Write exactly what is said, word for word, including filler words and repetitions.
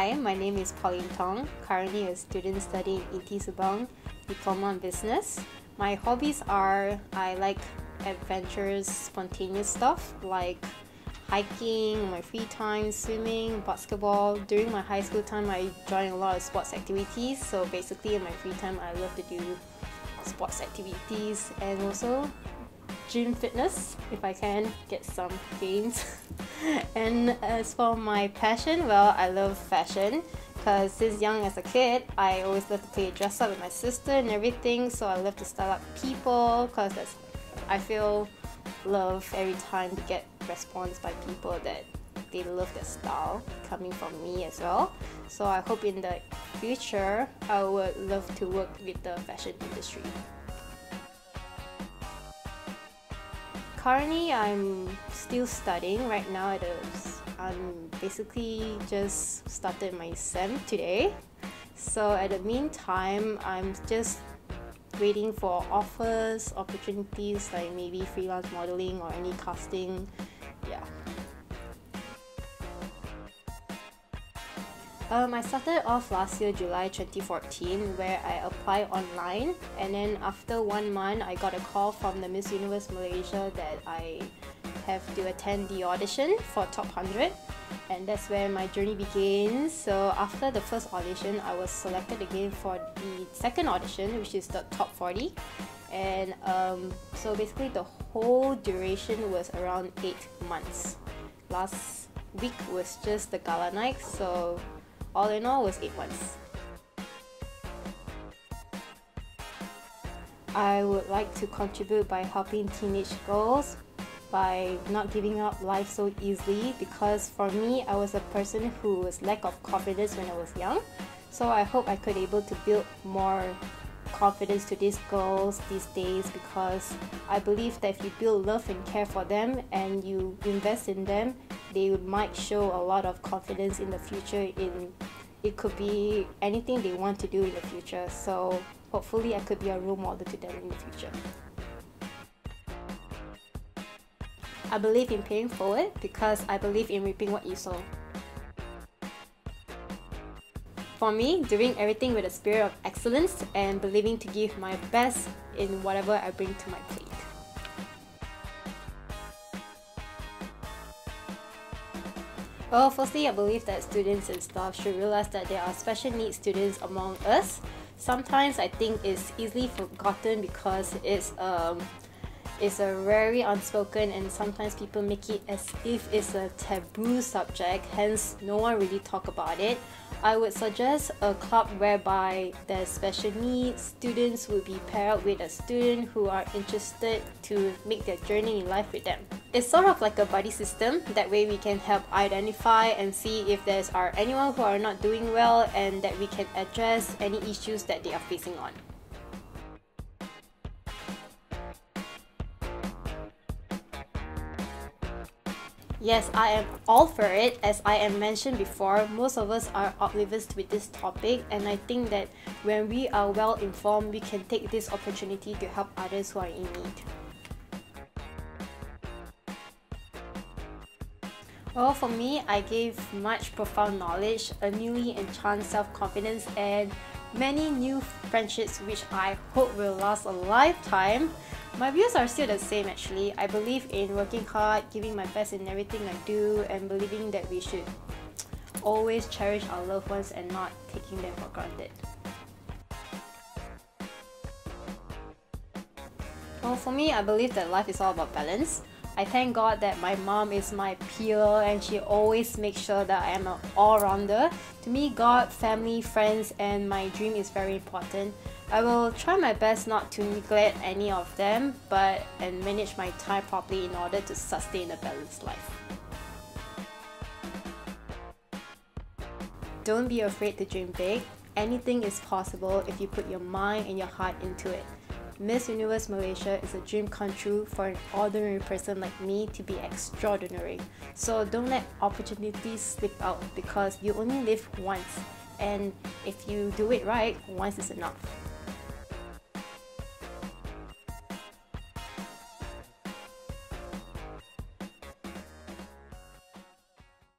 Hi, my name is Pauline Thong, currently a student studying I N T I Diploma in Business. My hobbies are I like adventurous, spontaneous stuff like hiking, my free time, swimming, basketball. During my high school time, I joined a lot of sports activities. So basically in my free time, I love to do sports activities and also gym fitness if I can get some gains. And as for my passion, well, I love fashion because since young as a kid, I always love to play dress up with my sister and everything. So I love to style up people because that's I feel love every time to get response by people that they love their style coming from me as well. So I hope in the future I would love to work with the fashion industry. Currently, I'm still studying right now. At a, I'm basically just started my SEM today. So at the meantime, I'm just waiting for offers, opportunities like maybe freelance modeling or any casting. Yeah. Um, I started off last year, July twenty fourteen, where I applied online, and then after one month, I got a call from the Miss Universe Malaysia that I have to attend the audition for Top one hundred, and that's where my journey begins. So after the first audition, I was selected again for the second audition, which is the Top forty, and um, so basically the whole duration was around eight months. Last week was just the gala night, so all in all was eight months. I would like to contribute by helping teenage girls by not giving up life so easily, because for me, I was a person who was lack of confidence when I was young. So I hope I could able to build more confidence to these girls these days, because I believe that if you build love and care for them and you invest in them, they might show a lot of confidence in the future. In it could be anything they want to do in the future. So hopefully I could be a role model to them in the future. I believe in paying forward because I believe in reaping what you sow. For me, doing everything with a spirit of excellence and believing to give my best in whatever I bring to my plate. Well, firstly, I believe that students and staff should realize that there are special needs students among us. Sometimes I think it's easily forgotten because it's um, it's a very unspoken, and sometimes people make it as if it's a taboo subject, hence no one really talk about it. I would suggest a club whereby the special needs students will be paired up with a student who are interested to make their journey in life with them. It's sort of like a buddy system. That way we can help identify and see if there's are anyone who are not doing well, and that we can address any issues that they are facing on. Yes, I am all for it. As I have mentioned before, most of us are oblivious with this topic, and I think that when we are well informed, we can take this opportunity to help others who are in need. Well, for me, I gave much profound knowledge, a newly enhanced self-confidence, and many new friendships which I hope will last a lifetime. My views are still the same actually. I believe in working hard, giving my best in everything I do, and believing that we should always cherish our loved ones and not taking them for granted. Well, for me, I believe that life is all about balance. I thank God that my mom is my peer and she always makes sure that I am an all-rounder. To me, God, family, friends, and my dream is very important. I will try my best not to neglect any of them, but and manage my time properly in order to sustain a balanced life. Don't be afraid to dream big. Anything is possible if you put your mind and your heart into it. Miss Universe Malaysia is a dream come true for an ordinary person like me to be extraordinary. So don't let opportunities slip out, because you only live once, and if you do it right, once is enough.